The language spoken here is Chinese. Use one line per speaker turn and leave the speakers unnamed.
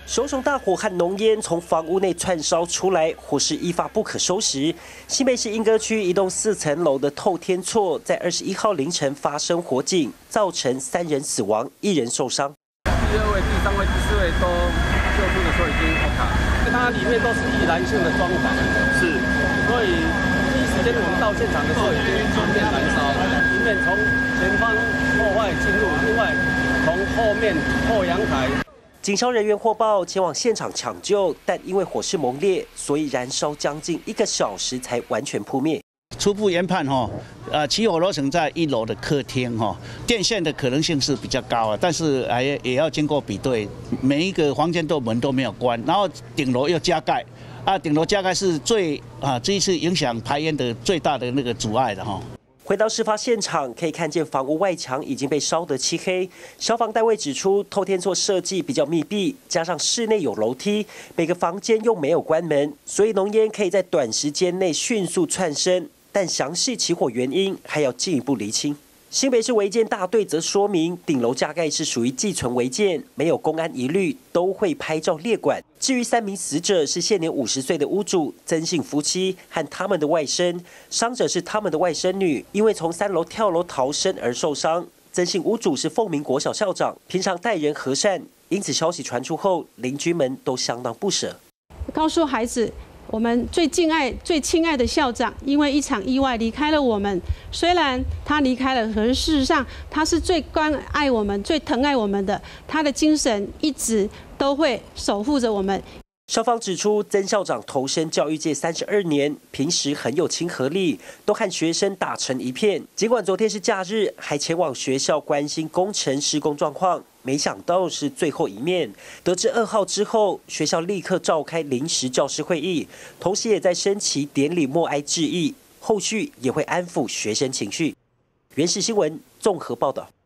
熊熊大火和浓烟从房屋内窜烧出来，火势一发不可收拾。新北市莺歌区一栋4层楼的透天厝，在21号凌晨发生火警，造成3人死亡，1人受伤。
第2位、第3位、第4位都救出的时候已经爆卡，它里面都是易燃性的装潢，是，所以第一时间我们到现场的时候已经全面燃烧，一面从前方破坏进入，另外从后面后阳台。
警消人员获报前往现场抢救，但因为火势猛烈，所以燃烧将近1个小时才完全扑灭。
初步研判起火楼层在1楼的客厅电线的可能性是比较高啊，但是也要经过比对，每一个房间门都没有关，然后顶楼又加盖顶楼加盖是这一次影响排烟的最大的那个阻碍的
回到事发现场，可以看见房屋外墙已经被烧得漆黑。消防单位指出，透天厝设计比较密闭，加上室内有楼梯，每个房间又没有关门，所以浓烟可以在短时间内迅速窜升。但详细起火原因还要进一步厘清。新北市违建大队则说明，顶楼加盖是属于寄存违建，没有公安疑虑，都会拍照列管。至于3名死者是现年50岁的屋主曾姓夫妻和他们的外甥，伤者是他们的外甥女，因为从3楼跳楼逃生而受伤。曾姓屋主是凤鸣国小校长，平常待人和善，因此消息传出后，邻居们都相当不舍。
告诉孩子，我们最敬爱、最亲爱的校长，因为一场意外离开了我们。虽然他离开了，可是事实上他是最关爱我们、最疼爱我们的。他的精神一直都会守护着我们。
校方指出，曾校长投身教育界32年，平时很有亲和力，都和学生打成一片。尽管昨天是假日，还前往学校关心工程施工状况。没想到是最后一面。得知2号之后，学校立刻召开临时教师会议，同时也在升旗典礼默哀致意，后续也会安抚学生情绪。原始新闻综合报道。